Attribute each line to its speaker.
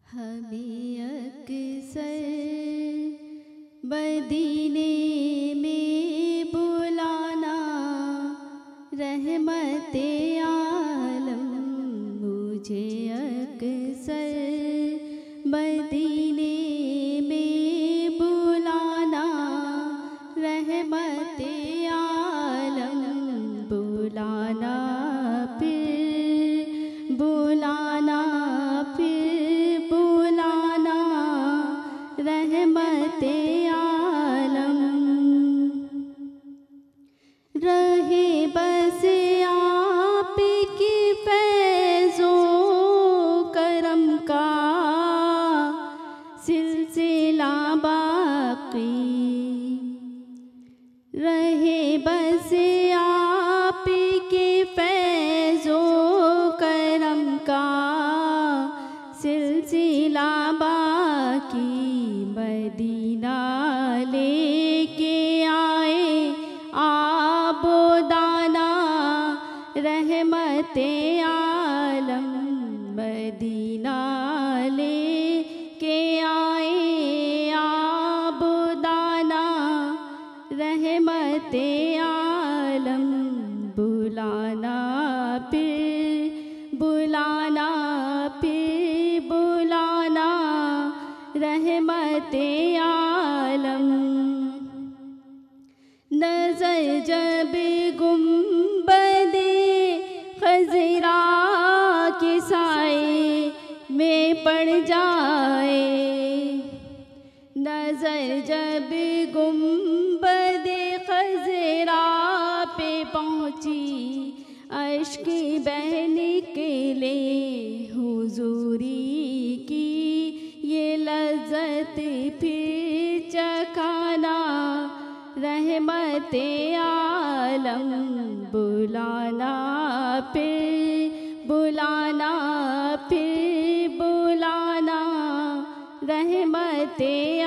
Speaker 1: हमें अक्सर मदीने में बुलाना, रहमते आलम मुझे अक्सर मदीने में बुलाना, रहमते आलम बुलाना, फिर बुलाना, फिर बुलाना, रहमते आलम। रहे बस आपकी फैज़ो करम का सिलसिला बाक़ी, रहे बस आपके फैज़ो करम का सिलसिला बाक़ी। मदीना लेके आए आबो दाना, रहमते आलम मदीना लेके आए आबो दाना, रहमते आलम बुलाना, फिर बुलाना, फिर बुलाना, रहमते आलम। नज़र जब गुंबदे खज़रा के साए में पड़ जाए, नज़र जब गुंबदे खज़रा पे पहुँची, अश्क बहने के लिए हुजूरी की ये लज़्ज़त फिर चखाना, रहमते आलम बुलाना, फिर बुलाना, फिर बुलाना, रहमते